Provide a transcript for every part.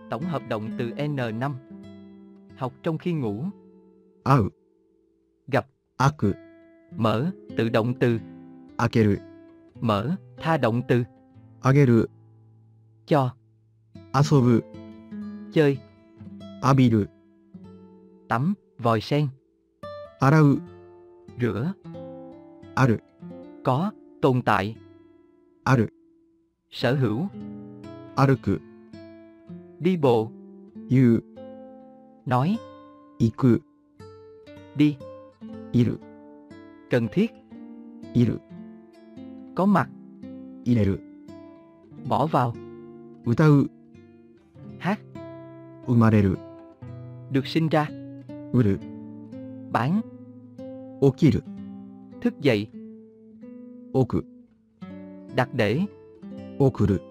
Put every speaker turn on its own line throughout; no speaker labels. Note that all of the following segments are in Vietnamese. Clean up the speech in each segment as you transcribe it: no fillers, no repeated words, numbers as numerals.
Tổng hợp động từ N5. Học trong khi ngủ.
会う、
Gặp.
開く、
Mở, tự động từ.
開ける、
Mở, tha động từ.
あげる、
Cho.
遊ぶ、
Chơi.
浴びる、
Tắm, vòi sen.
洗う、
Rửa.
ある、
Có, tồn tại.
ある、
Sở hữu.
歩く、
Đi bộ.
言う、
Nói.
行く、
Đi.
いる、
Cần thiết.
いる、
Có mặt.
入れる、
Bỏ vào.
歌う、
Hát.
生まれる、
Được sinh ra.
売る、
Bán.
起きる、
Thức dậy.
置く、
Đặt để.
送る、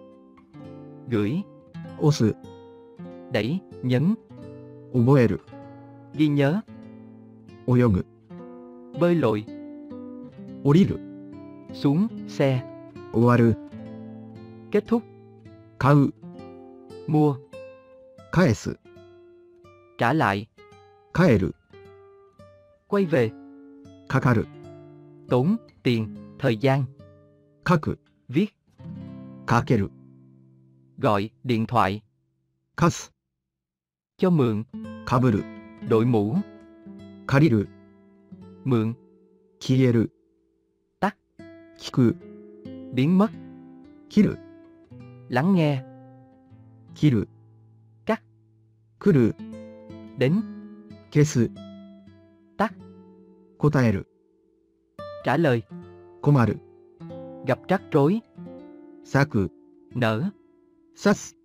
Gửi.
押す、
Đẩy, nhấn.
覚える、
Ghi nhớ.
泳ぐ、
Bơi lội.
降りる、
Xuống, xe.
終わる、
Kết thúc.
買う、
Mua.
返す、
Trả lại.
帰る、
Quay về.
かかる、
Tốn, tiền, thời gian.
書く、
Viết.
かける、
Gọi, điện thoại.
貸す、
Cho mượn.
かぶる、
Đội mũ.
借りる、
Mượn.
消える、
Tắt.
聞く、
Biến mất.
切る、
Lắng nghe.
切る、
Cắt.
来る、
Đến.
消す、
Tắt.
答える、
Trả lời.
困る、
Gặp rắc rối.
咲く、
Nở.
刺す、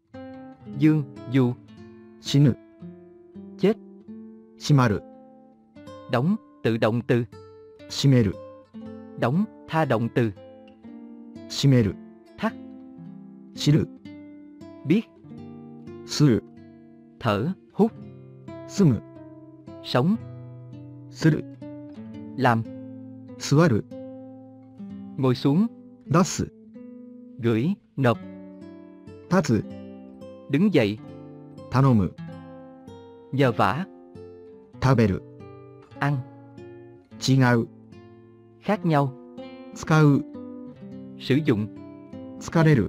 Dương, dù.
死ぬ、
Chết.
閉まる、
Đóng, tự động từ.
閉める、
Đóng, tha động từ.
閉める、
Thắt.
知る、
Biết.
する、
Thở, hút.
住む、
Sống.
する、
Làm.
座る、
Ngồi xuống.
出す、
Gửi, nộp.
立つ、
Đứng dậy.
頼む、
Nhờ vả.
食べる、
Ăn.
違う、
Khác nhau.
使う、
Sử dụng.
疲れる、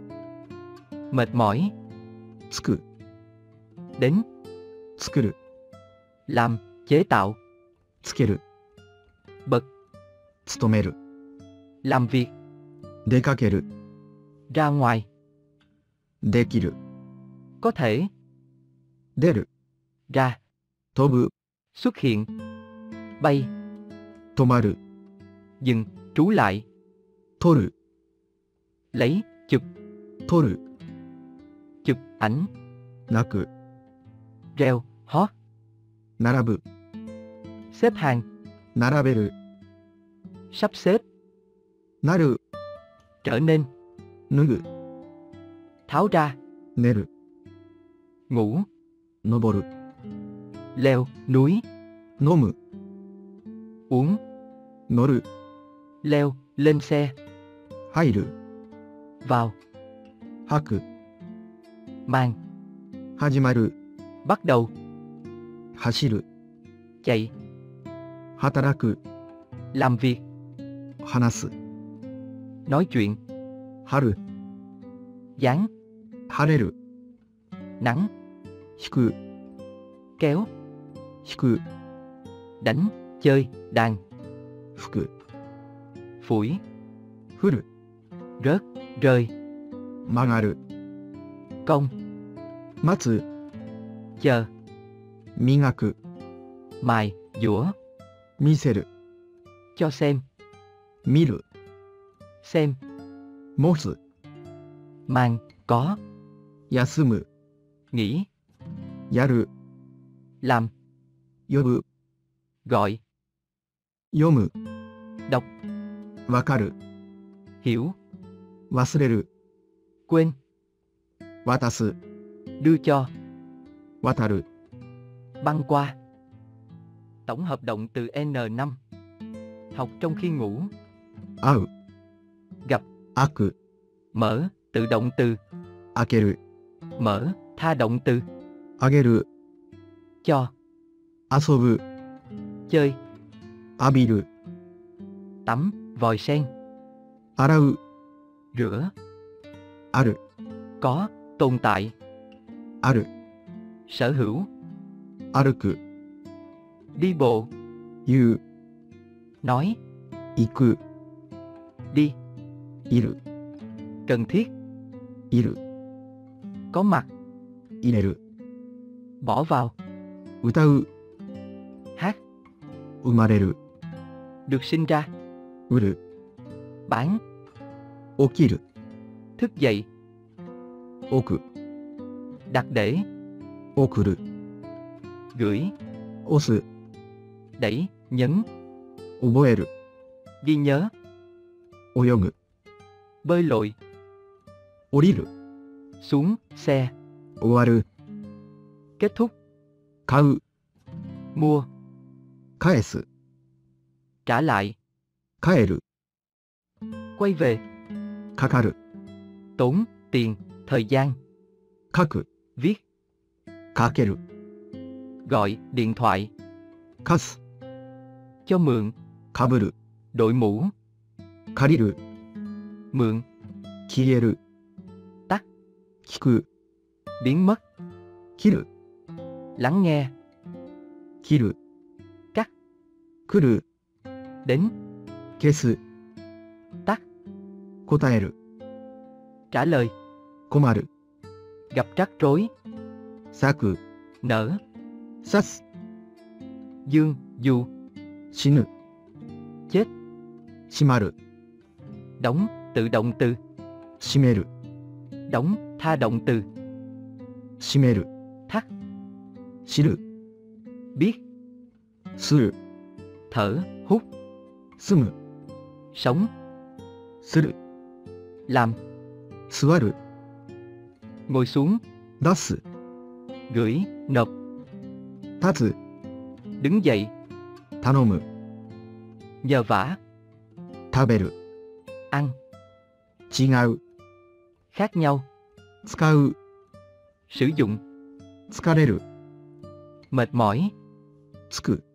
Mệt mỏi.
つく、
Đến.
作る、
Làm, chế tạo.
つける、
Bật.
勤める、
Làm việc.
出かける、
Ra ngoài.
できる、
Có thể.
出る、
Ra.
飛ぶ、
Xuất hiện. Bay.
止まる、
Dừng, trú lại.
取る、
Lấy, chụp.
取る、
Chụp ảnh.
泣く、
Reo, hót.
並ぶ、
Xếp hàng.
並べる、
Sắp xếp.
なる、
Trở nên.
脱ぐ、
Tháo ra.
寝る、
Ngủ.
登る、
Leo, núi.
飲む、
Uống.
乗る、
Leo, lên xe.
入る、
Vào.
吐く、
Mang.
始まる、
Bắt đầu.
走る、
Chạy.
働く、
Làm việc.
話す、
Nói chuyện.
春、
Dán.
晴れる、
Nắng.
引く、
Kéo.
引く、
Đánh, chơi, đàn.
吹く、
Phủi.
降る、
Rớt, rơi.
曲がる、
Công.
待つ、
Chờ.
磨く、
Mài, dũa.
見せる、
Cho xem.
見る、
Xem.
持つ、
Mang, có.
休む、
Nghỉ.
やる、
Làm.
呼ぶ、
Gọi.
読む、
Đọc.
わかる、
Hiểu.
忘れる、
Quên.
渡す、
Đưa cho.
渡る、
Băng qua. Tổng hợp động từ N5. Học trong khi ngủ.
会う、
Gặp.
開く、
Mở, tự động từ.
開ける、
Mở, tha tha động từ,
あげる、
cho,
遊ぶ、
chơi,
浴びる、
tắm, vòi sen,
洗う、
rửa,
ある、
có, tồn tại,
ある、
sở hữu,
歩く、
đi bộ,
言う、
nói,
行く、
đi,
いる、
cần thiết,
いる、
có mặt,
入れる、
bỏ vào,
歌う、
hát,
生まれる、
được sinh ra,
売る、
bán,
起きる、
thức dậy,
置く、
đặt để,
送る、
gửi,
押す、
đẩy, nhấn,
覚える、
ghi nhớ,
泳ぐ、
bơi lội,
降りる、
xuống, xe,
終わる、
kết thúc,
買う、
mua,
返す、
trả lại,
帰る、
quay về,
かかる、
tốn, tiền, thời gian,
書く、
viết,
かける、
gọi, điện thoại,
貸す、
cho mượn,
かぶる、
đội mũ,
借りる、
mượn,
消える、
tắt,
聞く、
biến mất,
切る、
lắng nghe,
切る、
cắt,
来る、
đến,
消す、
tắt,
答える、
trả lời,
困る、
gặp rắc rối,
咲く、
nở,
刺す、
dương, dù,
死ぬ、
chết,
閉まる、
đóng, tự động từ,
閉める、
đóng, tha động từ,
閉める、
thắt,
知る、
biết,
する、
thở, hút,
住む、
sống,
する、
làm,
座る、
ngồi xuống,
出す、
gửi, nộp,
立つ、
đứng dậy,
頼む、
nhờ vả,
食べる、
ăn,
違う、
khác nhau,
使う、
sử dụng,
疲れる、
mệt mỏi,
つく、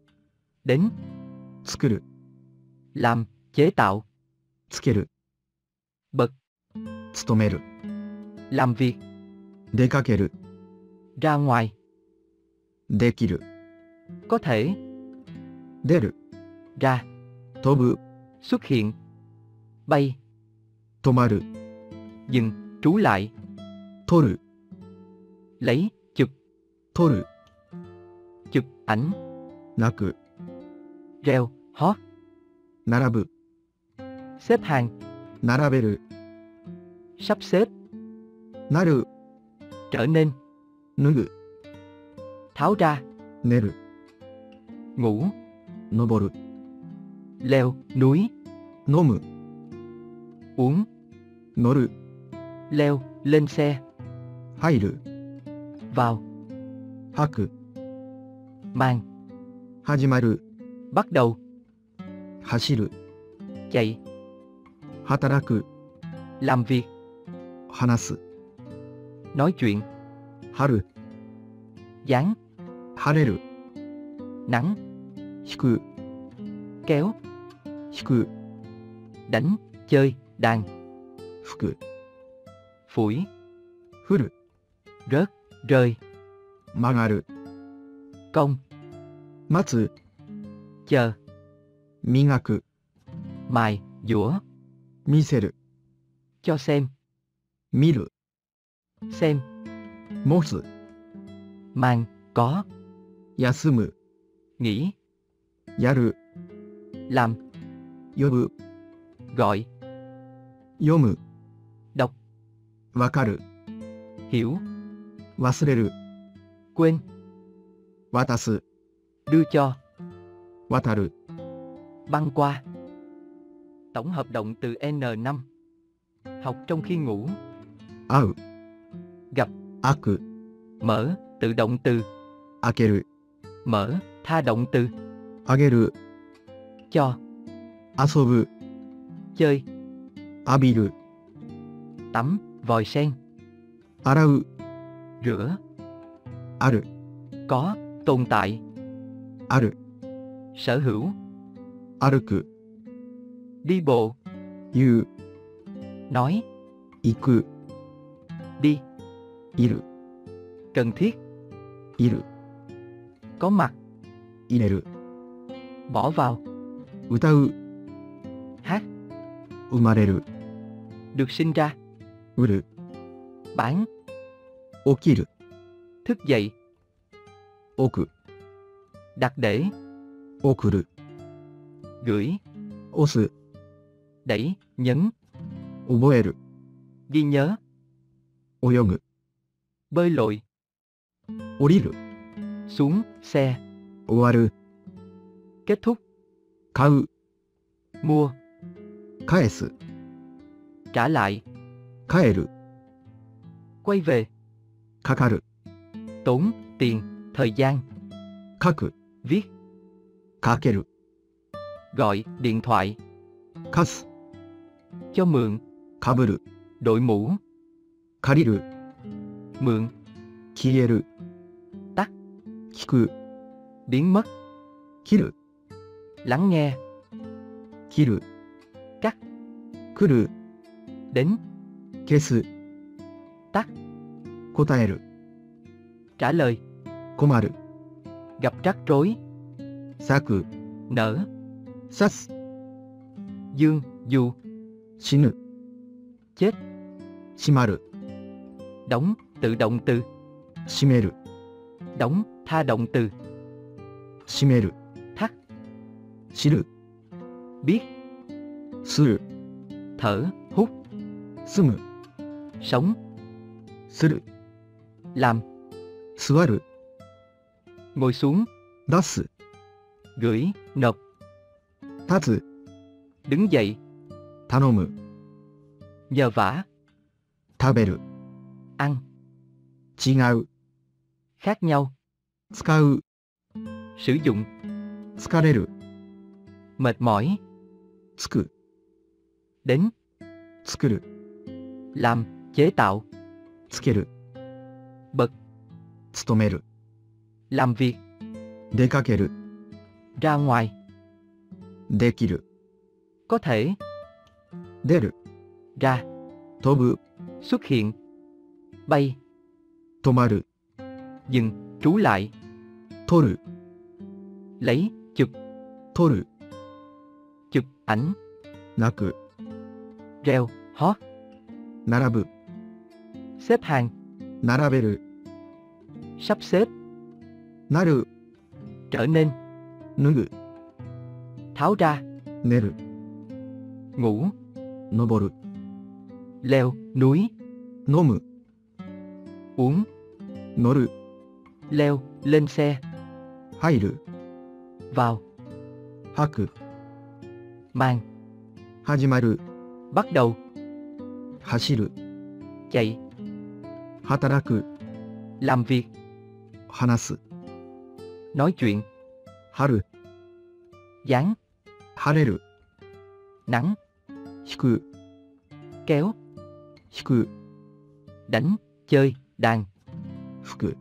đến,
作る、
làm, chế tạo,
つける、
bật,
勤める、
làm việc,
出かける、
ra ngoài,
できる、
có thể,
出る、
ra,
飛ぶ、
xuất hiện, bay,
止まる、
dừng, trú lại,
撮る、
lấy, chụp,
撮る、
chụp ảnh,
泣く、
reo, hót,
並ぶ、
xếp hàng,
並べる、
sắp xếp,
なる、
trở nên,
脱ぐ、
tháo ra,
寝る、
ngủ,
登る、
leo, núi,
飲む、
uống,
乗る、
leo, lên xe,
入る、
vào,
吐く、
mang,
始まる、
bắt đầu,
走る、
chạy,
働く、
làm việc,
話す、
nói chuyện,
春、
dán,
晴れる、
nắng,
引く、
kéo,
引く、
đánh, chơi, đàn,
吹く、
phủi,
降る、
rớt, rơi,
曲がる、
cong,
待つ、
chờ,
磨く、
mài, dũa,
見せる、
cho xem,
見る、
xem,
持つ、
mang, có,
休む、
nghĩ,
やる、
làm,
呼ぶ、
gọi,
読む、
đọc,
わかる、
hiểu,
忘れる、
quên,
渡す、
đưa cho,
渡る、
băng qua. Tổng hợp động từ N5. Học trong khi ngủ.
会う、
Gặp,
開く、
mở, tự động từ,
開ける、
mở, tha động từ,
あげる、
cho,
遊ぶ、
chơi,
浴びる、
tắm, vòi sen,
洗う、
rửa,
ある、
có, tồn tại,
ある、
sở hữu,
歩く、
đi bộ,
言う、
nói,
行く、
đi,
いる、
cần thiết,
いる、
có mặt,
入れる、
bỏ vào,
歌う、
hát,
生まれる、
được sinh ra,
売る、
bán,
起きる、
thức dậy,
置く、
đặt để,
送る、
gửi,
押す、
đẩy, nhấn,
覚える、
ghi nhớ,
泳ぐ、
bơi lội,
降りる、
xuống, xe,
終わる、
kết thúc,
買う、
mua,
返す、
trả lại,
帰る、
quay về,
かかる、
tốn, tiền, thời gian,
書く、
viết,
かける、
gọi, điện thoại,
貸す、
cho mượn,
かぶる、
đội mũ,
借りる、
mượn,
消える、
tắt,
聞く、
biến mất,
切る、
lắng nghe,
切る、
cắt,
来る、
đến,
消す、
tắt,
答える、
trả lời,
困る、
gặp rắc rối,
咲く、
nở,
刺す、
dương, dù,
死ぬ、
chết,
閉まる、
đóng, tự động từ,
閉める、
đóng, tha động từ,
閉める、
thắt,
知る、
biết,
する、
thở, hút,
住む、
sống,
する、
làm,
座る、
ngồi xuống,
出す、
gửi, nộp,
立つ、
đứng dậy,
頼む、
nhờ vả,
食べる、
ăn,
違う、
khác nhau,
使う、
sử dụng,
疲れる、
mệt mỏi,
つく、
đến,
作る、
làm, chế tạo,
つける、
bật,
勤める、
làm việc,
出かける、
ra ngoài,
できる、
có thể,
出る、
ra,
飛ぶ、
xuất hiện, bay,
止まる、
dừng, trú lại,
取る、
lấy, chụp,
取る、
chụp ảnh,
泣く、
reo, hót,
並ぶ、
xếp hàng,
並べる、
sắp xếp,
なる、
trở nên,
脱ぐ、
tháo ra,
寝る、
ngủ,
登る、
leo, núi,
飲む、
uống,
乗る、
leo, lên xe,
入る、
vào,
吐く、
mang,
始まる、
bắt đầu,
走る、
chạy,
働く、
làm việc,
話す、
nói chuyện,
春、
dán,
晴れる、
nắng,
引く、
kéo,
引く、
đánh, chơi, đàn,
吹く、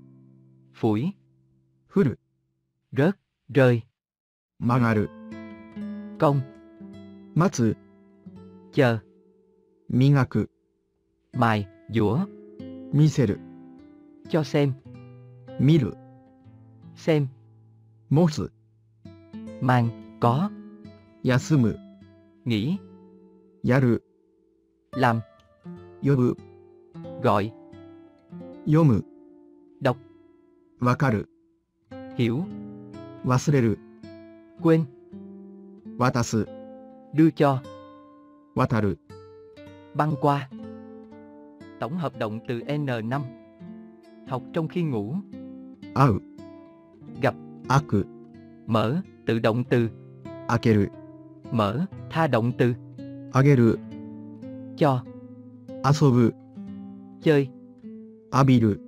phủi,
降る、
rớt, rơi,
曲がる、
cong,
待つ、
chờ,
磨く、
mài, dũa,
見せる、
cho xem,
見る、
xem,
持つ、
mang, có,
休む、
nghĩ,
やる、
làm,
呼ぶ、
gọi,
読む、
đọc,
わかる、
hiểu,
忘れる、
quên,
渡す、
đưa cho,
渡る、
băng qua. Tổng hợp động từ N5. Học trong khi ngủ.
会う、
Gặp,
開く、
mở, tự động từ,
開ける、
mở, tha động từ,
あげる、
cho,
遊ぶ、
chơi,
浴びる、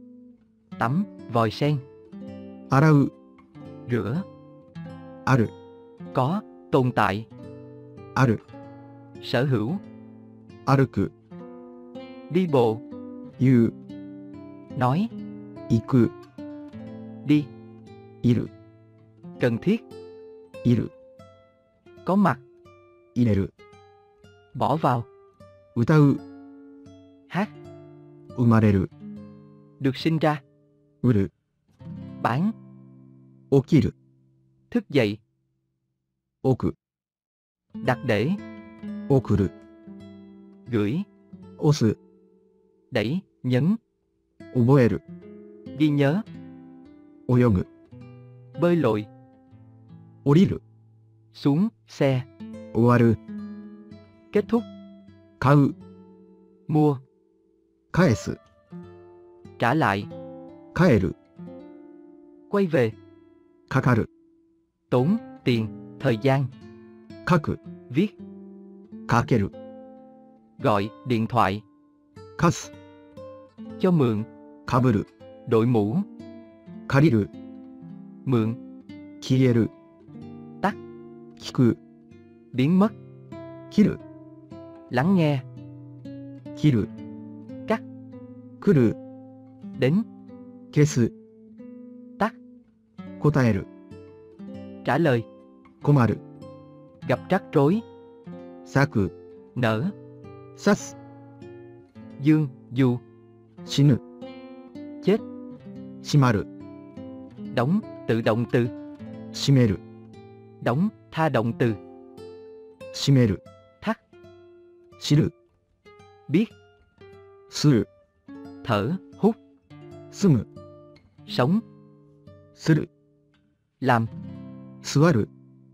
tắm, vòi sen,
洗う、
rửa,
ある、
có, tồn tại,
ある、
sở hữu,
歩く、
đi bộ,
言う、
nói,
行く、
đi,
いる、
cần thiết,
いる、
có mặt,
入れる、
bỏ vào,
歌う、
hát,
生まれる、
được sinh ra,
売る、
bán,
起きる、
thức dậy,
置く、
đặt để,
送る、
gửi,
押す、
đẩy, nhấn,
覚える、
ghi nhớ,
泳ぐ、
bơi lội,
降りる、
xuống, xe,
終わる、
kết thúc,
買う、
mua,
返す、
trả lại,
帰る、
quay về,
かかる、
tốn, tiền, thời gian,
書く、
viết,
かける、
gọi, điện thoại,
貸す、
cho mượn,
かぶる、
đội mũ,
借りる、
mượn,
消える、
tắt,
聞く、
biến mất,
切る、
lắng nghe,
切る、
cắt,
来る、
đến,
消す、
tắt,
答える、
trả lời,
困る、
gặp rắc rối,
咲く、
nở,
刺す、
dương, dù,
死ぬ、
chết,
閉まる、
đóng, tự động từ,
閉める、
đóng, tha động từ,
閉める、
thắt,
知る、
biết,
する、
thở, hút,
住む、
sống,
する、
làm,
座る、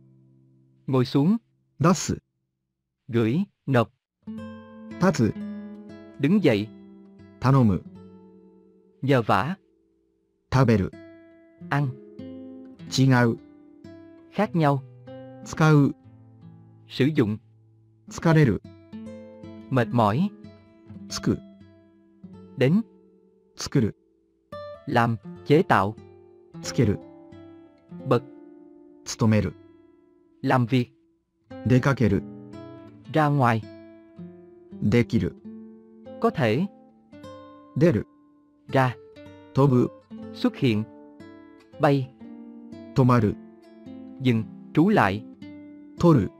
ngồi xuống,
出す、
gửi, nộp,
立つ、
đứng dậy,
頼む、
nhờ vả,
食べる、
ăn,
違う、
khác nhau,
使う、
sử dụng,
疲れる、
mệt mỏi,
つく、
đến,
作る、
làm, chế tạo,
つける、
bật,
勤める、
làm việc,
出かける、
ra ngoài,
できる、
có thể,
出る、
ra,
飛ぶ、
xuất hiện, bay,
止まる、
dừng, trú lại,
撮る、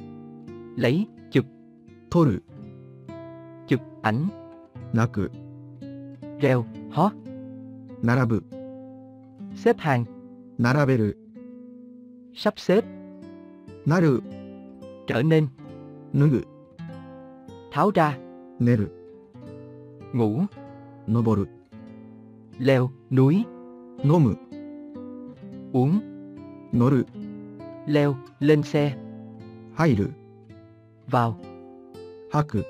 lấy, chụp,
撮る、
chụp ảnh,
泣く、
reo, hót,
並ぶ、
xếp hàng,
並べる、
sắp xếp,
なる、
trở nên,
脱ぐ、
tháo ra,
寝る、
ngủ,
登る、
leo, núi,
飲む、
uống,
乗る、
leo, lên xe,
入る、
vào,
吐く、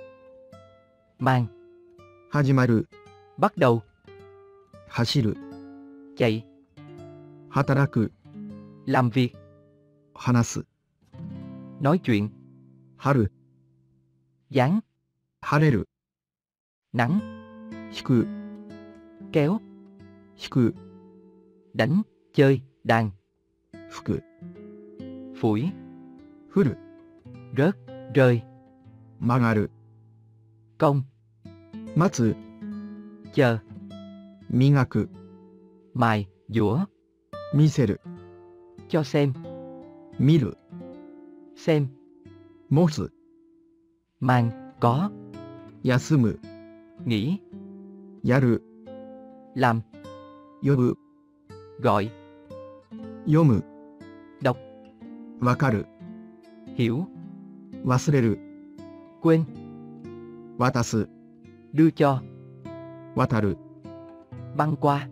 mang,
始まる、
bắt đầu,
走る、
chạy,
働く、
làm việc,
話す、
nói chuyện,
春、
dán,
晴れる、
nắng,
引く、
kéo,
引く、
đánh, chơi, đàn,
吹く、
phủi,
降る、
rớt, rơi,
曲がる、
công,
待つ、
chờ,
磨く、
mài, dũa,
見せる、
cho xem,
見る、
xem,
持つ、
mang, có,
休む、
nghĩ,
やる、
làm,
呼ぶ、
gọi,
読む、
đọc,
わかる、
hiểu,
忘れる、
quên,
渡す、
đưa cho,
渡る、
băng qua.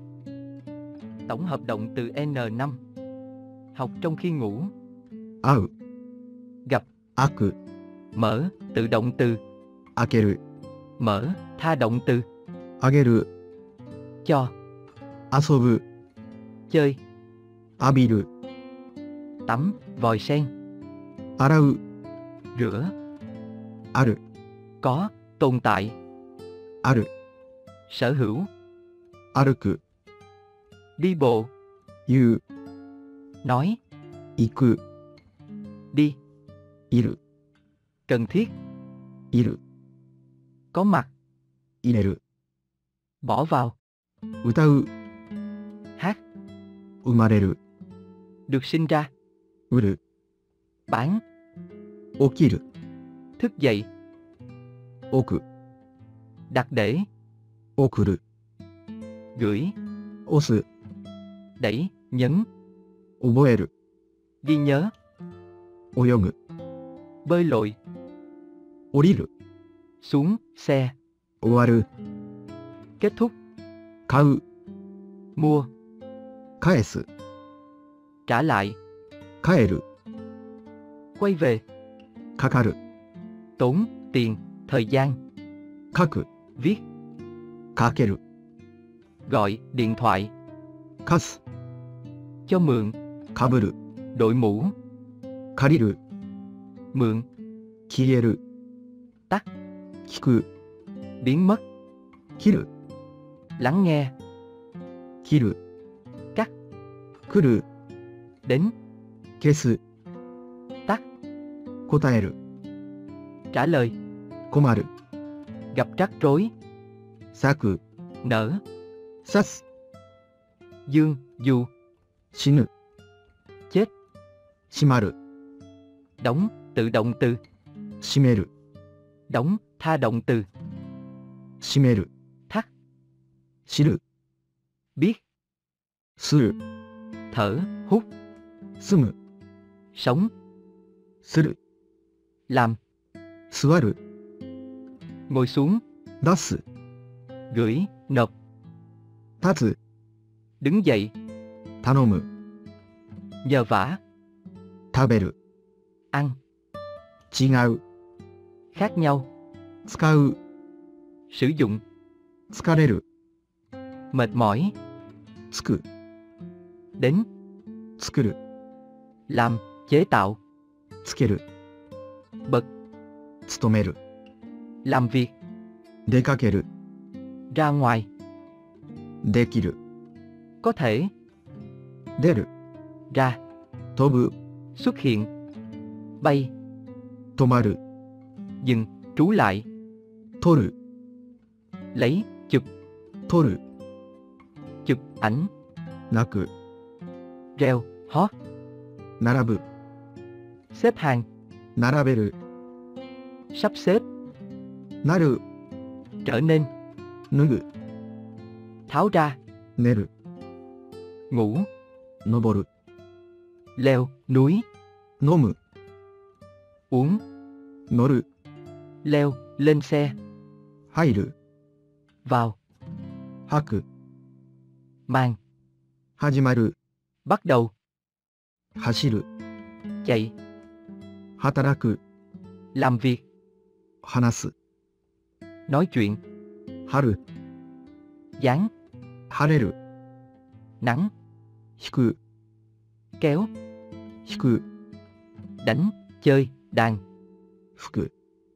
Tổng hợp động từ N5. Học trong khi ngủ.
会う、
Gặp,
開く、
mở, tự động từ,
開ける、
mở, tha động từ,
あげる、
cho,
遊ぶ、
chơi,
浴びる、
tắm, vòi sen,
洗う、
rửa,
ある、
có, tồn tại,
ある、
sở hữu,
歩く、
đi bộ,
言う、
nói,
行く、
đi,
いる、
cần thiết,
いる、
có mặt,
入れる、
bỏ vào,
歌う、
hát,
生まれる、
được sinh ra,
売る、
bán,
起きる、
thức dậy,
置く、
đặt để,
送る、
gửi,
押す、
đẩy, nhấn,
覚える、
ghi nhớ,
泳ぐ、
bơi lội,
降りる、
xuống, xe,
終わる、
kết thúc,
買う、
mua,
返す、
trả lại,
帰る、
quay về,
かかる、
tốn, tiền, thời gian,
書く、
viết,
かける、
gọi, điện thoại,
貸す、
cho mượn,
かぶる、
đội mũ,
借りる、
mượn,
消える、
tắt,
聞く、
biến mất,
切る、
lắng nghe,
切る、
cắt,
来る、
đến,
消す、
tắt,
答える、
trả lời,
困る、
gặp rắc rối,
咲く、
nở,
刺す、
dương, dù,
死ぬ、
chết,
閉まる、
đóng, tự động từ,
閉める、
đóng, tha động từ,
閉める、
thắt,
知る、
biết,
する、
thở, hút,
住む、
sống,
する、
làm,
座る、
ngồi xuống,
出す、
gửi, nộp,
立つ、
đứng dậy,
頼む、
nhờ vả,
食べる、
ăn,
違う、
khác nhau,
使う、
sử dụng,
疲れる、
mệt mỏi,
つく、
đến,
作る、
làm, chế tạo,
つける、
bật,
勤める、
làm việc,
出かける、
ra ngoài,
できる、
có thể,
出る、
ra,
飛ぶ、
xuất hiện, bay,
止まる、
dừng, trú lại,
取る、
lấy, chụp,
取る、
chụp ảnh,
泣く、
reo, hót,
並ぶ、
xếp hàng,
並べる、
sắp xếp,
なる、
trở nên,
脱ぐ、
tháo ra,
寝る、
ngủ,
登る、
leo, núi,
飲む、
uống,
乗る、
leo, lên xe,
入る、
vào,
吐く、
mang,
始まる、
bắt đầu,
走る、
chạy,
働く、
làm việc,
話す、
nói chuyện,
春、
dán,
晴れる、
nắng,
引く、
kéo,
引く、
đánh, chơi, đàn,
吹く、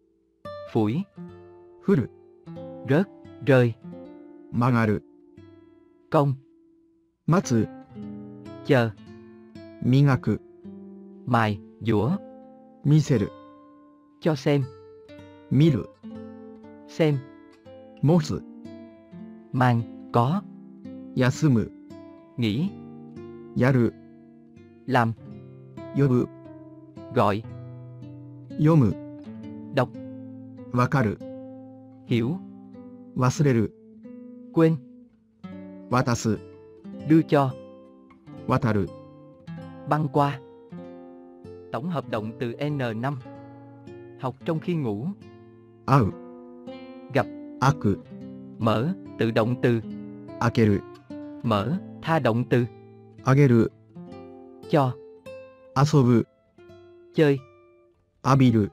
phủi,
降る、
rớt, rơi,
曲がる、
công,
待つ、
chờ,
磨く、
mài, dũa,
見せる、
cho xem,
見る、
xem,
持つ、
mang, có,
休む、
nghĩ,
やる、
làm,
呼ぶ、
gọi,
読む、
đọc,
わかる、
hiểu,
忘れる、
quên,
渡す、
đưa cho,
渡る、
băng qua. Tổng hợp động từ N5. Học trong khi ngủ.
会う、
gặp,
開く、
mở, tự động từ,
開ける、
mở, tha động từ,
あげる、
cho,
遊ぶ、
chơi,
浴びる、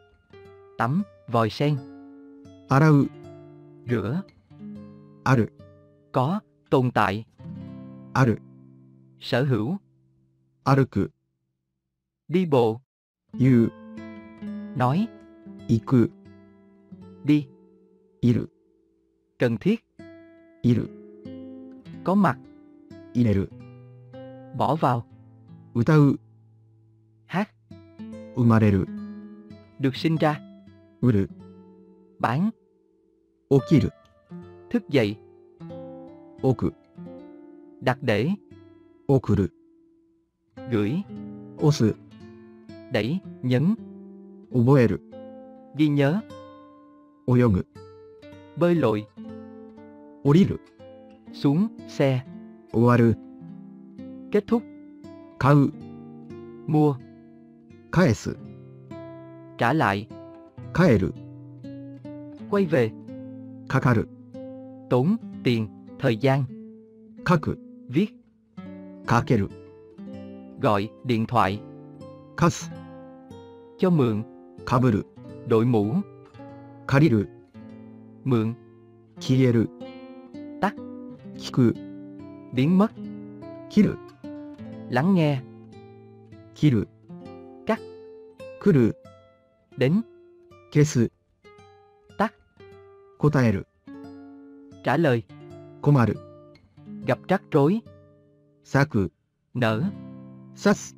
tắm, vòi sen,
洗う、
rửa,
ある、
có, tồn tại,
ある、
sở hữu,
歩く、
đi bộ,
言う、
nói,
行く、
đi,
いる、
cần thiết,
いる、
có mặt,
入れる、
bỏ vào,
歌う、
hát,
生まれる、
được sinh ra,
売る、
bán,
起きる、
thức dậy,
置く、
đặt để,
送る、
gửi,
押す、
đẩy, nhấn,
覚える、
ghi nhớ,
泳ぐ、
bơi lội,
降りる、
xuống, xe,
終わる、
kết thúc,
買う、
mua,
返す、
trả lại,
帰る、
quay về,
かかる、
tốn, tiền, thời gian,
書く、
viết,
かける、
gọi, điện thoại,
貸す、
cho mượn,
かぶる、
đội mũ,
借りる、
mượn,
消える、
tắt,
聞く、
biến mất,
切る、
lắng nghe,
切る、
cắt,
来る、
đến,
消す、
tắt,
答える、
trả lời,
困る、
gặp rắc rối,
咲く、
nở,
刺す、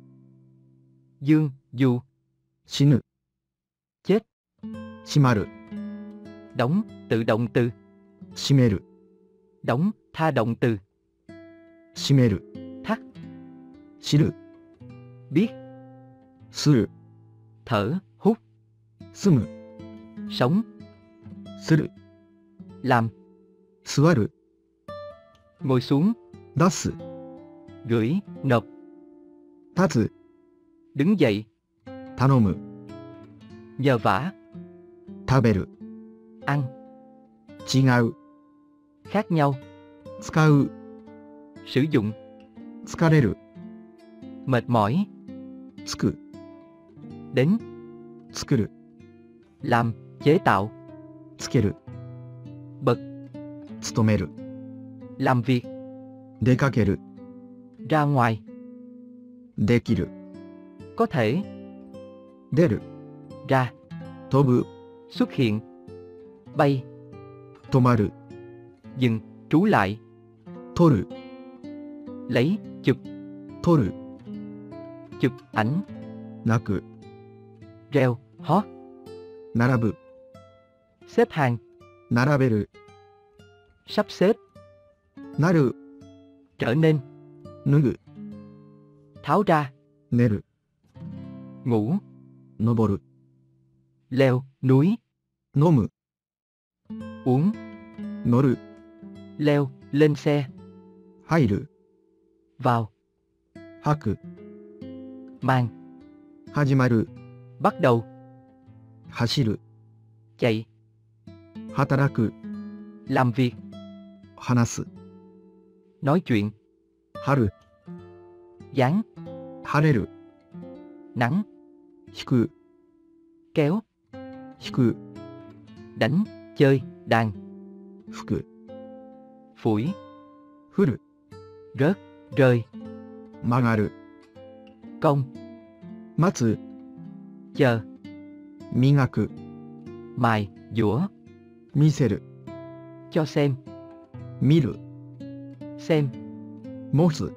dương, dù,
死ぬ、
chết,
閉まる、
đóng, tự động từ,
閉める、
đóng, tha động từ,
閉める、
thắt,
知る、
biết,
する、
thở, hút,
住む、
sống,
する、
làm,
座る、
ngồi xuống,
出す、
gửi, nộp,
立つ、
đứng dậy,
頼む、
nhờ vả,
食べる、
ăn,
違う、
khác nhau,
使う、
sử dụng,
疲れる、
mệt mỏi,
つく、
đến,
作る、
làm, chế tạo,
つける、
bật,
勤める、
làm việc,
出かける、
ra ngoài,
できる、
có thể,
出る、
ra,
飛ぶ、
xuất hiện, bay,
止まる、
dừng, trú lại,
取る、
lấy, chụp,
取る、
chụp ảnh,
泣く、
reo, hót,
並ぶ、
xếp hàng,
並べる、
sắp xếp,
なる、
trở nên,
脱ぐ、
tháo ra,
寝る、
ngủ,
登る、
leo, núi,
飲む、
uống,
乗る、
leo, lên xe,
入る、
vào,
吐く、
mang,
始まる、
bắt đầu,
走る、
chạy,
働く、
làm việc,
話す、
nói chuyện,
春、
dán,
晴れる、
nắng,
引く、
kéo,
引く、
đánh, chơi, đàn,
吹く、
phủi,
降る、
rớt, rơi,
曲がる、
cong,
待つ、
chờ,
磨く、
mài, dũa,
見せる、
cho xem,
見る、
xem,
持つ、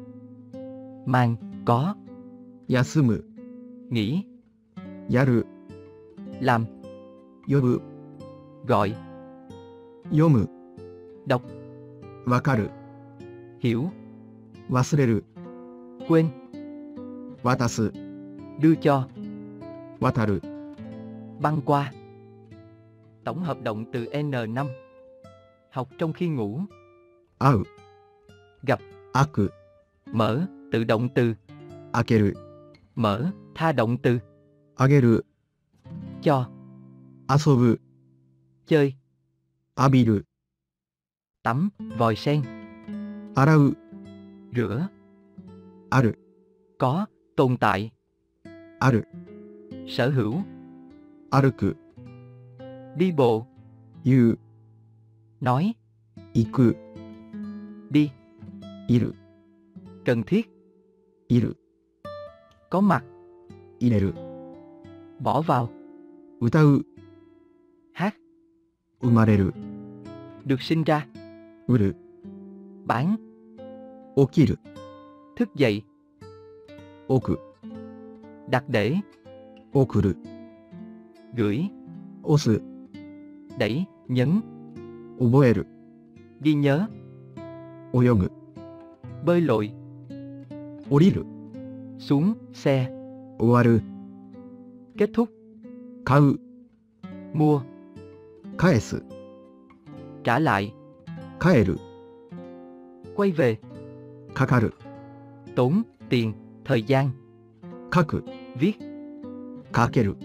mang, có,
休む、
nghĩ,
やる、
làm,
呼ぶ、
gọi,
読む、
đọc,
わかる、
hiểu,
忘れる、
quên,
渡す、
đưa cho,
渡る、
băng qua. Tổng hợp động từ N5. Học trong khi ngủ.
会う、
Gặp,
開く、
mở, tự động từ,
開ける、
mở, tha động từ,
あげる、
cho,
遊ぶ、
chơi,
浴びる、
tắm, vòi sen,
洗う、
rửa,
ある、
có, tồn tại,
ある、
sở hữu,
歩く、
đi bộ,
言う、
nói,
行く、
đi,
いる、
cần thiết,
いる、
có mặt,
入れる、
bỏ vào,
歌う、
hát,
生まれる、
được sinh ra,
売る、
bán,
起きる、
thức dậy,
置く、
đặt để,
送る、
gửi,
押す、
đẩy, nhấn,
覚える、
ghi nhớ,
泳ぐ、
bơi lội,
降りる、
xuống xe,
終わる、
kết thúc,
買う、
mua,
返す、
trả lại,
帰る、
quay về,
かかる、
tốn tiền, thời gian,
書く、
viết,
かける、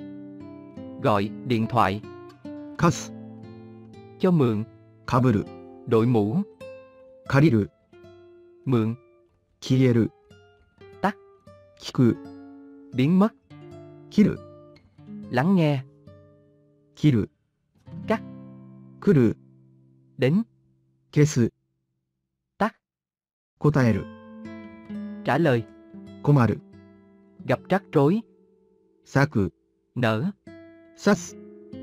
gọi điện thoại,
貸す、
cho mượn,
かぶる、
đội mũ,
借りる、
mượn,
消える、
tắt,
聞く、
biến mất,
切る、
lắng nghe,
切る、
cắt,
来る、
đến,
消す、
tắt,
答える、
trả lời,
困る、
gặp rắc rối,
咲く、
nở,
刺す、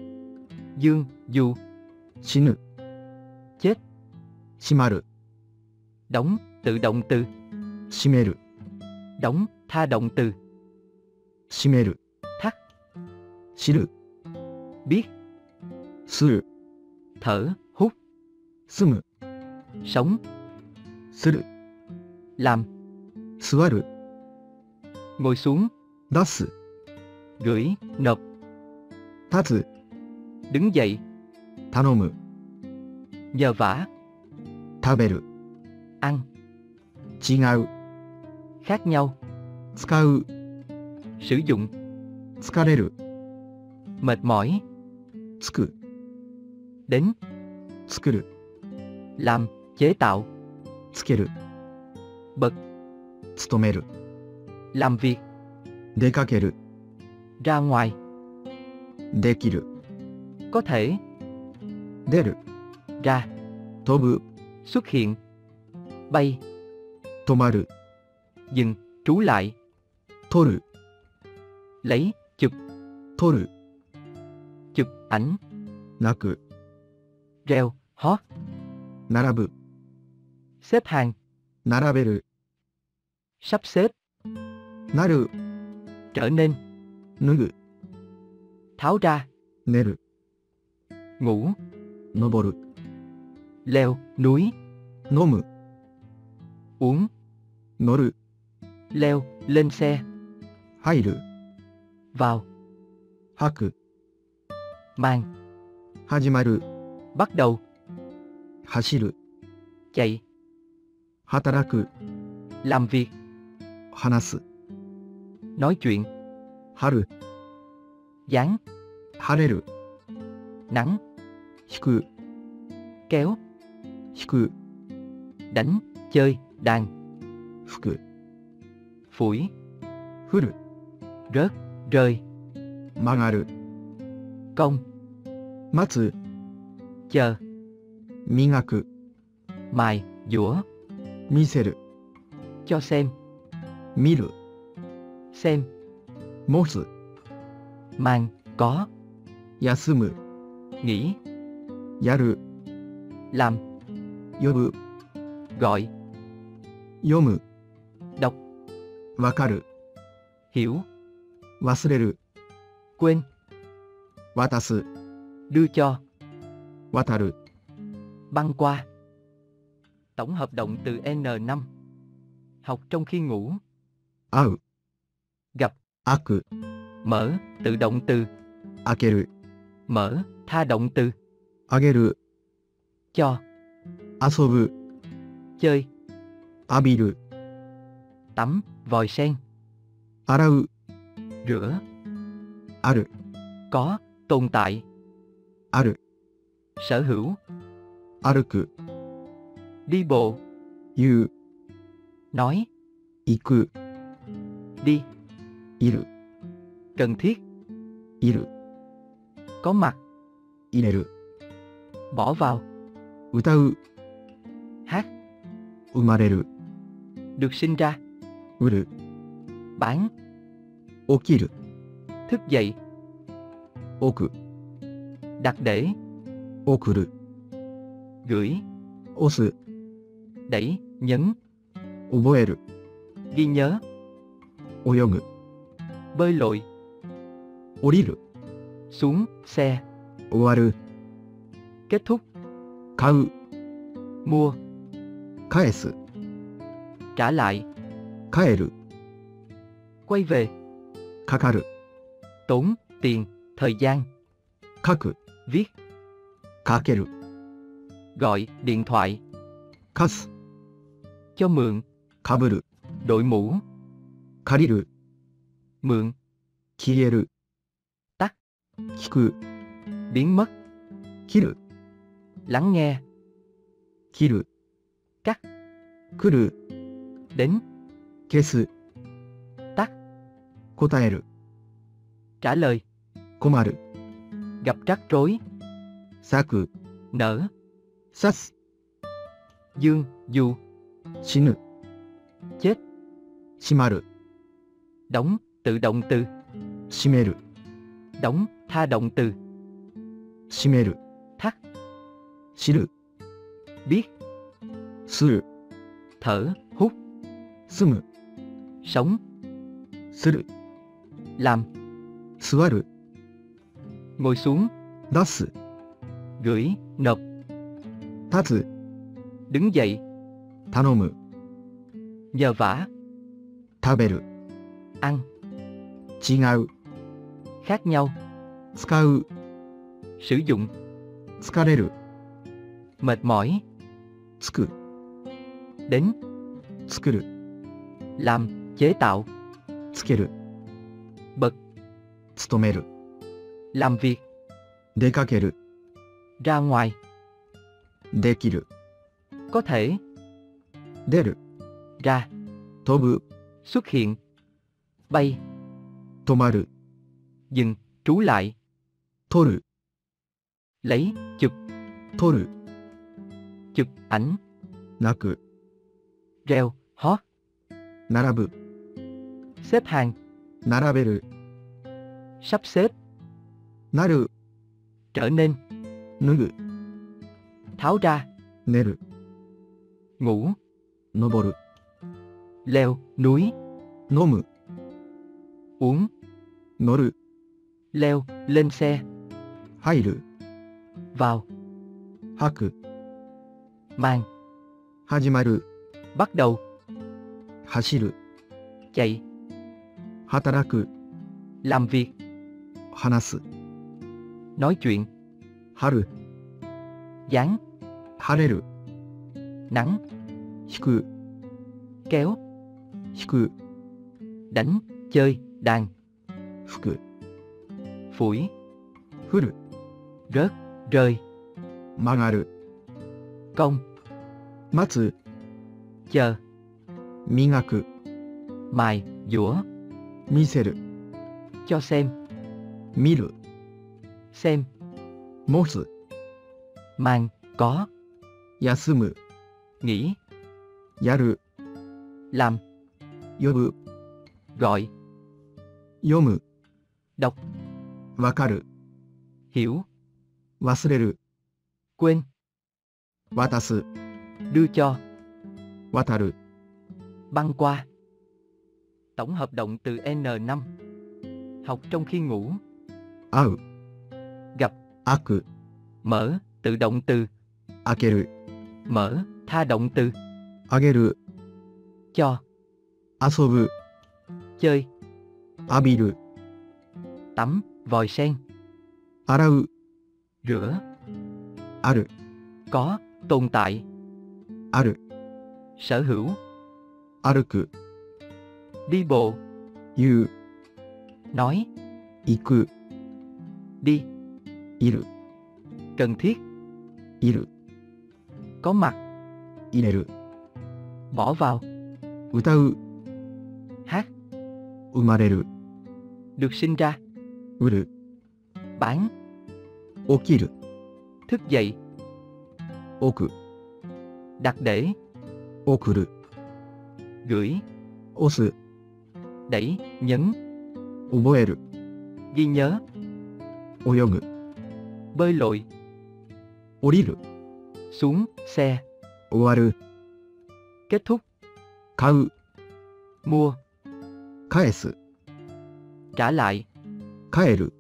dương, dù,
死ぬ、
chết,
閉まる、
đóng, tự động từ,
閉める、
đóng, tha động từ,
閉める、
thắt,
知る、
biết,
する、
thở, hút,
住む、
sống,
する、
làm,
座る、
ngồi xuống,
出す、
gửi, nộp,
立つ、
đứng dậy,
頼む、
nhờ vả,
食べる、
ăn,
違う、
khác nhau,
使う、
sử dụng,
疲れる、
mệt mỏi,
つく、
đến,
作る、
làm, chế tạo,
つける、
bật,
勤める、
làm việc,
出かける、
ra ngoài,
できる、
có thể,
出る、
ra,
飛ぶ、
xuất hiện, bay,
止まる、
dừng, trú lại,
取る、
lấy, chụp,
取る、
chụp ảnh,
泣く、
reo, hót,
並ぶ、
xếp hàng,
並べる、
sắp xếp,
なる、
trở nên,
脱ぐ、
tháo ra,
寝る、
ngủ,
登る、
leo, núi,
飲む、
uống,
乗る、
leo, lên xe,
入る、
vào,
吐く、
mang,
始まる、
bắt đầu,
走る、
chạy,
働く、
làm việc,
話す、
nói chuyện,
春、
dán,
晴れる、
nắng,
引く、
kéo,
引く、
đánh, chơi, đàn,
吹く、
phủi,
降る、
rớt, rơi,
曲がる、
cong,
待つ、
chờ,
磨く、
mài, dũa,
見せる、
cho xem,
見る、
xem,
持つ、
mang, có,
休む、
nghĩ,
やる、
làm,
呼ぶ、
gọi,
読む、
đọc,
わかる、
hiểu,
忘れる、
quên,
渡す、
đưa cho,
渡る、
băng qua. Tổng hợp động từ N5. Học trong khi ngủ.
会う、
Gặp,
開く、
mở, tự động từ,
開ける、
mở, tha động từ,
あげる、
cho,
遊ぶ、
chơi,
浴びる、
tắm, vòi sen,
洗う、
rửa,
ある、
có, tồn tại,
ある、
sở hữu,
歩く、
đi bộ,
言う、
nói,
行く、
đi,
いる、
cần thiết,
いる、
có mặt,
入れる、
bỏ vào,
歌う、
hát,
生まれる、
được sinh ra,
売る、
bán,
起きる、
thức dậy,
置く、
đặt để,
送る、
gửi,
押す、
đẩy, nhấn,
覚える、
ghi nhớ,
泳ぐ、
bơi lội,
降りる、
xuống, xe,
終わる、
kết thúc,
買う、
mua,
返す、
trả lại,
帰る、
quay về,
かかる、
tốn, tiền, thời gian,
書く、
viết,
かける、
gọi, điện thoại,
貸す、
cho mượn,
かぶる、
đội mũ,
借りる、
mượn,
消える、
tắt,
聞く、
biến mất,
切る、
lắng nghe,
切る、
cắt,
来る、
đến,
消す、
tắt,
答える、
trả lời,
困る、
gặp rắc rối,
咲く、
nở,
刺す、
dương, dù,
死ぬ、
chết,
閉まる、
đóng, tự động từ,
閉める、
đóng, tha động từ,
閉める、
thắt,
知る、
biết,
する、
thở, hút,
住む、
sống,
する、
làm,
座る、
ngồi xuống,
出す、
gửi, nộp,
立つ、
đứng dậy,
頼む、
nhờ vả,
食べる、
ăn,
違う、
khác nhau,
使う、
sử dụng,
疲れる、
mệt mỏi,
つく、
đến,
作る、
làm, chế tạo,
つける、
bật,
勤める、
làm việc,
出かける、
ra ngoài,
できる、
có thể,
出る、
ra,
飛ぶ、
xuất hiện, bay,
止まる、
dừng, trú lại,
撮る、
lấy, chụp,
撮る、
chụp ảnh,
泣く、
reo, hót,
並ぶ、
xếp hàng,
並べる、
sắp xếp,
なる、
trở nên,
脱ぐ、
tháo ra,
寝る、
ngủ,
登る、
leo, núi,
飲む、
uống,
乗る、
leo, lên xe,
入る、
vào,
吐く、
mang,
始まる、
bắt đầu,
走る、
chạy,
働く、
làm việc,
話す、
nói chuyện,
春、
dán,
晴れる、
nắng,
引く、
kéo,
引く、
đánh, chơi, đàn,
吹く、
phủi,
降る、
rớt, rơi,
曲がる、
cong,
待つ、
chờ,
磨く、
mài, dũa,
見せる、
cho xem,
見る、
xem,
持つ、
mang, có,
休む、
nghĩ,
やる、
làm,
呼ぶ、
gọi,
読む、
đọc,
わかる、
hiểu,
忘れる、
quên,
渡す、
đưa cho,
渡る、
băng qua. Tổng hợp động từ N5. Học trong khi ngủ.
会う、
Gặp,
開く、
mở, tự động từ,
開ける、
mở, tha động từ,
あげる、
cho,
遊ぶ、
chơi,
浴びる、
tắm, vòi sen,
洗う、
rửa,
ある、
có, tồn tại,
ある、
sở hữu,
歩く、
đi bộ,
言う、
nói,
行く、
đi,
いる、
cần thiết,
いる、
có mặt,
入れる、
bỏ vào,
歌う、
hát,
生まれる、
được sinh ra,
売る、
bán,
起きる、
thức dậy,
置く、
đặt để,
送る、
gửi,
押す、
đẩy, nhấn,
覚える、
ghi nhớ,
泳ぐ、
bơi lội,
降りる、
xuống, xe,
終わる、
kết thúc,
買う、
mua,
返す、
trả lại,
帰る、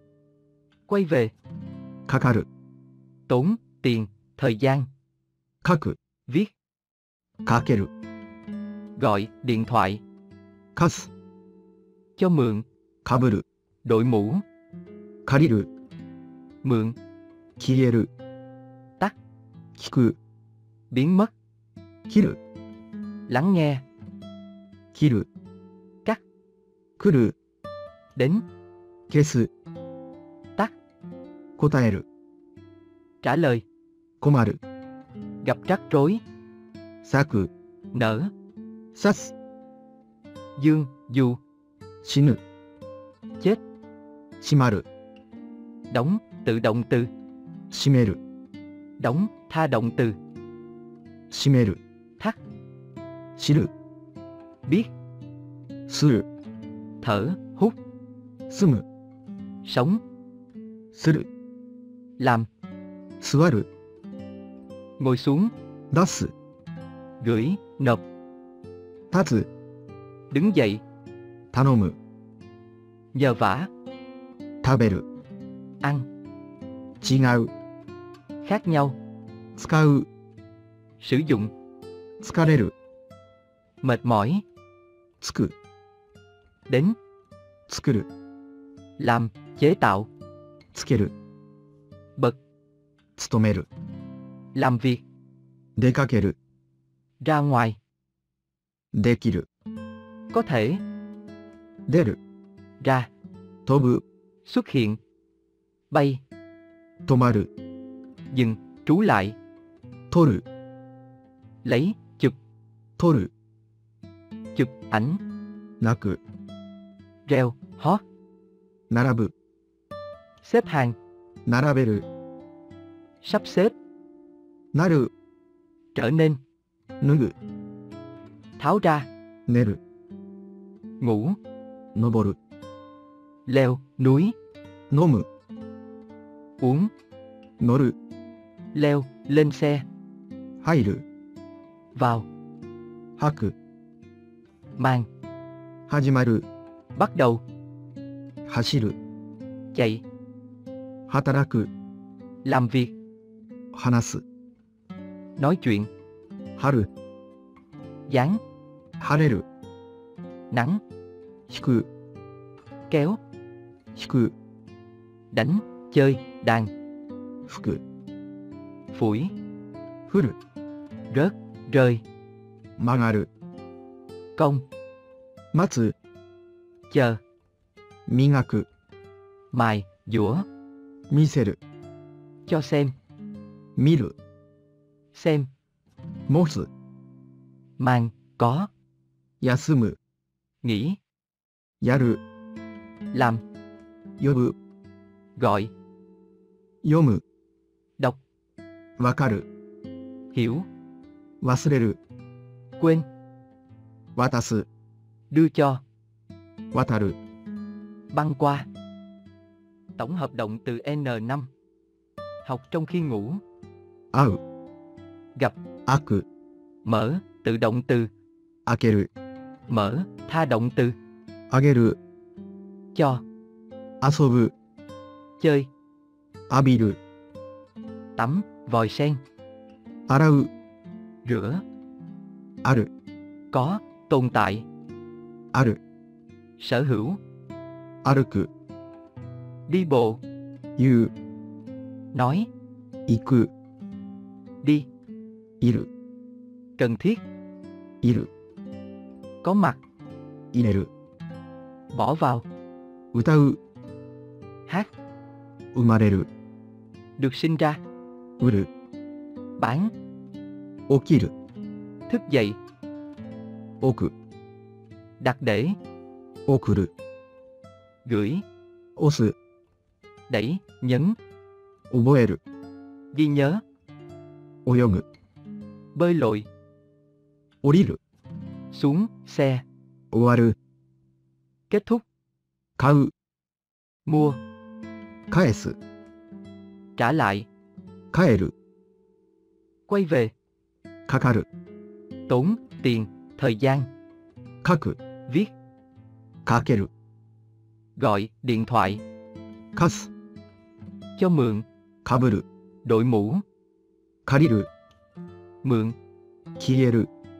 quay về,
かかる、
tốn, tiền, thời gian,
書く、
viết,
かける、
gọi điện thoại,
貸す、
cho mượn,
かぶる、
đội mũ,
借りる、
mượn,
消える、
tắt,
聞く、
biến mất,
切る、
lắng nghe,
切る、
cắt,
来る、
đến,
消す、
tắt,
答える、
trả lời,
困る、
gặp rắc rối,
咲く、
nở,
刺す、
dương, dù,
死ぬ、
chết,
閉まる、
đóng, tự động từ,
閉める、
đóng, tha động từ,
閉める、
thắt,
知る、
biết,
する、
thở, hút,
住む、
sống,
する、
làm,
座る、
ngồi xuống,
出す、
gửi, nộp,
立つ、
đứng dậy,
頼む、
nhờ vả,
食べる、
ăn,
違う、
khác nhau,
使う、
sử dụng,
疲れる、
mệt mỏi,
つく、
đến,
作る、
làm, chế tạo,
つける、
bật,
勤める、
làm việc,
出かける、
ra ngoài,
できる、
có thể,
出る、
ra,
飛ぶ、
xuất hiện, bay,
止まる、
dừng, trú lại,
取る、
lấy, chụp,
取る、
chụp ảnh,
泣く、
reo, hót,
並ぶ、
xếp hàng,
並べる、
sắp xếp,
なる、
trở nên,
脱ぐ、
tháo ra,
寝る、
ngủ,
登る、
leo, núi,
飲む、
uống,
乗る、
leo, lên xe,
入る、
vào,
吐く、
mang,
始まる、
bắt đầu,
走る、
chạy,
働く、
làm việc,
話す、
nói chuyện,
春、
dán,
晴れる、
nắng,
引く、
kéo,
引く、
đánh, chơi, đàn,
吹く、
phủi,
降る、
rớt, rơi,
曲がる、
công,
待つ、
chờ,
磨く、
mài, dũa,
見せる、
cho xem,
見る、
xem,
持つ、
mang, có,
休む、
nghĩ,
やる、
làm,
呼ぶ、
gọi,
読む、
đọc,
わかる、
hiểu,
忘れる、
quên,
渡す、
đưa cho,
渡る、
băng qua. Tổng hợp động từ N5. Học trong khi ngủ.
会う、
Gặp,
開く、
mở, tự động từ,
開ける、
mở, tha động từ,
あげる、
cho,
遊ぶ、
chơi,
浴びる、
tắm, vòi sen,
洗う、
rửa,
ある、
có, tồn tại,
ある、
sở hữu,
歩く、
đi bộ,
言う、
nói,
行く、
đi,
いる、
cần thiết,
いる、
có mặt,
入れる、
bỏ vào,
歌う、
hát,
生まれる、
được sinh ra,
売る、
bán,
起きる、
thức dậy,
置く、
đặt để,
送る、
gửi,
押す、
đẩy, nhấn,
覚える、
ghi nhớ,
泳ぐ、
bơi lội,
降りる、
xuống, xe,
終わる、
kết thúc,
買う、
mua,
返す、
trả lại,
帰る、
quay về,
かかる、
tốn, tiền, thời gian,
書く、
viết,
かける、
gọi, điện thoại,
貸す、
cho mượn,
かぶる、
đội mũ,
借りる、
mượn,
消える、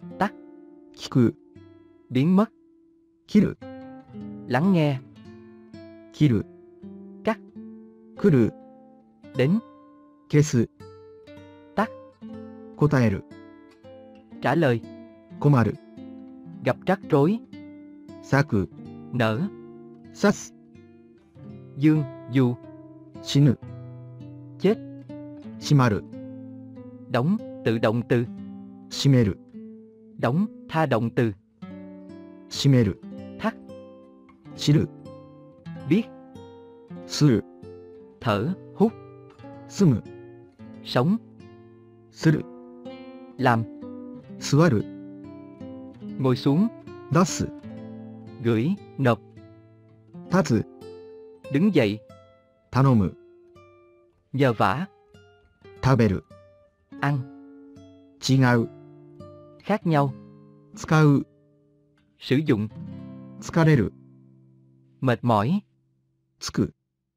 tắt,
聞く、
biến mất,
切る、
lắng nghe,
切る、
cắt,
来る、
đến,
消す、
tắt,
答える、
trả lời,
困る、
gặp rắc rối,
咲く、
nở,
刺す、
dương, dù,
死ぬ、
chết,
閉まる、
đóng, tự động từ,
閉める、
đóng, tha động từ,
閉める、
thắt,
知る、
biết,
する、
thở, hút,
住む、
sống,
する、
làm,
座る、
ngồi xuống,
出す、
gửi, nộp,
立つ、
đứng dậy,
頼む、
nhờ vả,
食べる、
ăn,
違う、
khác nhau,
使う、
sử dụng,
疲れる、
mệt mỏi,
つく、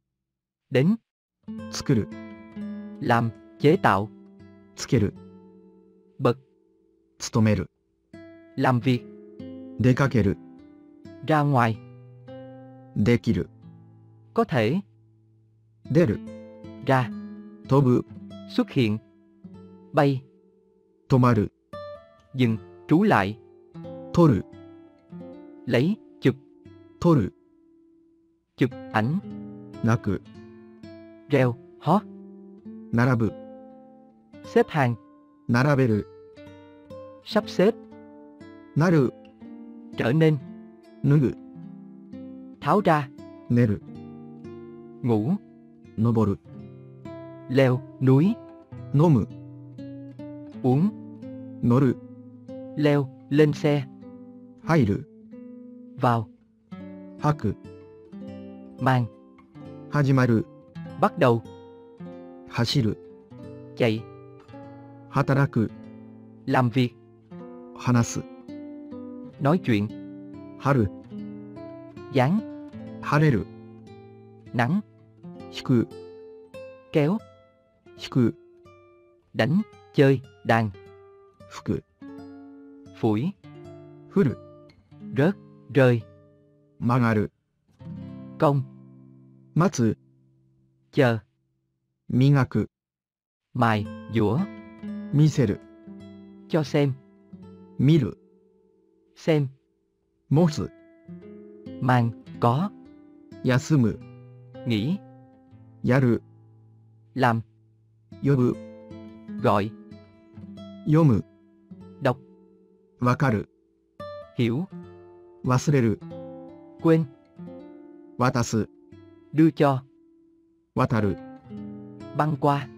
đến,
作る、
làm, chế tạo,
つける、
bật,
勤める、
làm việc,
出かける、
ra ngoài,
できる、
có thể,
出る、
ra,
飛ぶ、
xuất hiện, bay,
止まる、
dừng, trú lại,
取る、
lấy, chụp,
取る、
chụp ảnh,
泣く、
reo, hót,
並ぶ、
xếp hàng,
並べる、
sắp xếp,
なる、
trở nên,
脱ぐ、
tháo ra,
寝る、
ngủ,
登る、
leo, núi,
飲む、
uống,
乗る、
leo, lên xe,
入る、
vào,
吐く、
mang,
始まる、
bắt đầu,
走る、
chạy,
働く、
làm việc,
話す、
nói chuyện,
春、
dán,
晴れる、
nắng,
引く、
kéo,
引く、
đánh, chơi, đàn,
吹く、
phủi,
降る、
rớt, rơi,
曲がる、
công,
待つ、
chờ,
磨く、
mài, dũa,
見せる、
cho xem,
見る、
xem,
持つ、
mang, có,
休む、
nghỉ,
やる、
làm,
呼ぶ、
gọi,
読む、
đọc,
わかる、
hiểu,
忘れる、
quên,
渡す、
đưa cho,
渡る、
băng qua,